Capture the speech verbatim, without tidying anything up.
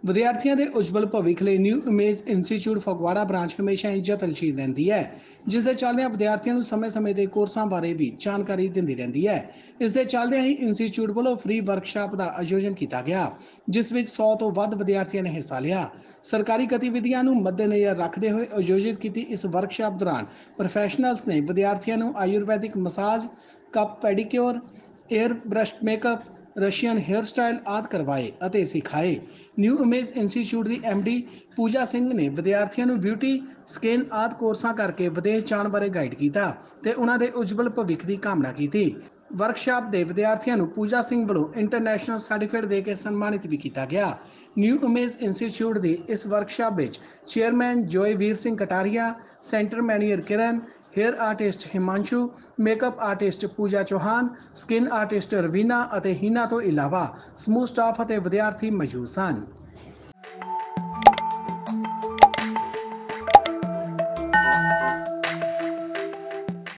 ਵਿਦਿਆਰਥੀਆਂ ਦੇ ਉਜਵਲ ਭਵਿੱਖ ਲਈ new image institute Phagwara branch ਹਮੇਸ਼ਾ ਹੀ ਯਤਨਸ਼ੀਲ ਰਹਿੰਦੀ ਹੈ, ਜਿਸ ਦੇ ਚੱਲਦਿਆਂ ਵਿਦਿਆਰਥੀਆਂ ਨੂੰ ਸਮੇਂ-ਸਮੇਂ ਦੇ ਕੋਰਸਾਂ ਬਾਰੇ ਵੀ ਜਾਣਕਾਰੀ ਦਿੰਦੀ ਰਹਿੰਦੀ ਹੈ। ਇਸ ਦੇ ਚੱਲਦਿਆਂ ਹੀ ਇੰਸਟੀਚਿਊਟ ਵੱਲੋਂ ਫ੍ਰੀ ਵਰਕਸ਼ਾਪ ਦਾ ਆਯੋਜਨ ਕੀਤਾ ਗਿਆ, ਜਿਸ ਵਿੱਚ ਸੌ ਤੋਂ ਵੱਧ ਵਿਦਿਆਰਥੀਆਂ ਨੇ ਹਿੱਸਾ ਲਿਆ। ਸਰਕਾਰੀ ਗਤੀਵਿਧੀਆਂ ਨੂੰ ਮੱਦੇਨਜ਼ਰ ਰੱਖਦੇ ਹੋਏ ਆਯੋਜਿਤ ਕੀਤੀ ਇਸ ਵਰਕਸ਼ਾਪ ਦੌਰਾਨ ਪ੍ਰੋਫੈਸ਼ਨਲਸ ਨੇ ਵਿਦਿਆਰਥੀਆਂ ਨੂੰ Ayurvedic massage, cup pedicure, air brush makeup, Russian hair style आदि करवाए ਅਤੇ ਸਿਖਾਏ। ਨਿਊ ਇਮੇਜ ਇੰਸਟੀਚਿਊਟ ਦੀ ਐਮ ਡੀ ਪੂਜਾ ਸਿੰਘ ਨੇ ਵਿਦਿਆਰਥੀਆਂ ਨੂੰ ਬਿਊਟੀ, ਸਕਿਨ ਆਦਿ ਕੋਰਸਾਂ ਕਰਕੇ ਵਿਦੇਸ਼ ਜਾਣ ਬਾਰੇ ਗਾਈਡ ਕੀਤਾ ਤੇ ਉਹਨਾਂ ਦੇ ਉਜਵਲ ਭਵਿੱਖ ਦੀ ਕਾਮਨਾ ਕੀਤੀ। ਵਰਕਸ਼ਾਪ ਦੇ ਵਿਦਿਆਰਥੀਆਂ ਨੂੰ ਪੂਜਾ ਸਿੰਘ ਵੱਲੋਂ ਇੰਟਰਨੈਸ਼ਨਲ ਸਰਟੀਫਿਕੇਟ ਦੇ ਕੇ ਸਨਮਾਨਿਤ ਵੀ ਕੀਤਾ ਗਿਆ। ਨਿਊ ਇਮੇਜ ਇੰਸਟੀਚਿਊਟ ਦੀ ਇਸ ਵਰਕਸ਼ਾਪ ਵਿੱਚ chairman Joyvir Singh Kataria, centre manager Kiran, hair artist Himanshu, makeup artist Pooja Chauhan, skin artist Raveena और हीना तो इलावा समूह स्टाफ और विद्यार्थी मौजूद सन।